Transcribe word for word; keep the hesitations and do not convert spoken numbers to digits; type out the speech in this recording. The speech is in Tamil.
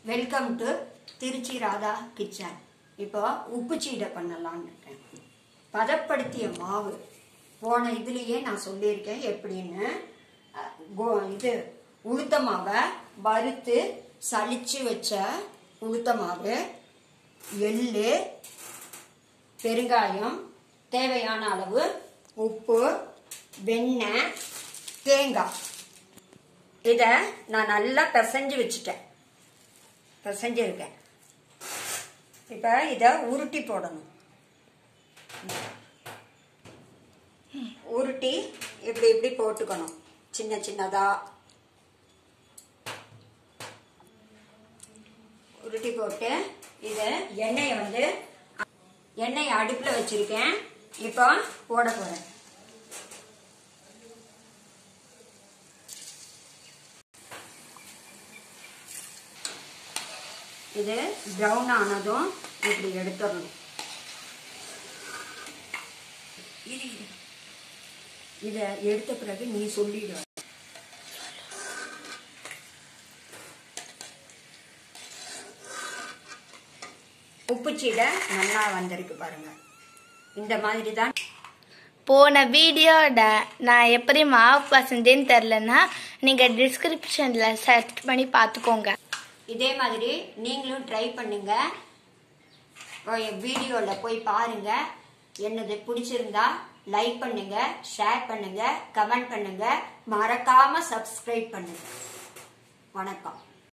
Welcome to Trichy Radha kitchen. இப்போ உப்பு சீடை பண்ணலான்னு இருக்கேன். பதப்படுத்திய மாவு போன இதுலேயே நான் சொல்லியிருக்கேன் எப்படின்னு. இது உளுத்த மாவை வறுத்து சலிச்சு வச்ச உளுத்த மாவு, எள்ளு, பெருங்காயம், தேவையான அளவு உப்பு, வெண்ணெய், தேங்காய். இதை நான் நல்லா பிசைஞ்சு வச்சுட்டேன், பிசைஞ்சிருக்கேன். இப்போ இதை உருட்டி போடணும். உருட்டி இப்படி இப்படி போட்டுக்கணும், சின்ன சின்னதா உருட்டி போட்டு இது எண்ணெயை வந்து எண்ணெயை அடுப்பில் வச்சிருக்கேன். இப்போ போட போறேன். இது ப்ரௌன் ஆனதும் இப்படி எடுத்துடணும். இதை எடுத்த பிறகு நீ சொல்லிடு. உப்புச்சீடை நல்லா வந்திருக்கு பாருங்க. இந்த மாதிரி தான் போன வீடியோட நான் எப்படி மாவு பசந்தேன்னு தெரிலன்னா நீங்கள் டிஸ்கிரிப்ஷனில் சர்ச் பண்ணி பார்த்துக்கோங்க. இதே மாதிரி நீங்களும் ட்ரை பண்ணுங்க. வீடியோவில் போய் பாருங்க. என்னது பிடிச்சிருந்தா லைக் பண்ணுங்க, ஷேர் பண்ணுங்க, கமெண்ட் பண்ணுங்க, மறக்காம சப்ஸ்கிரைப் பண்ணுங்க. வணக்கம்.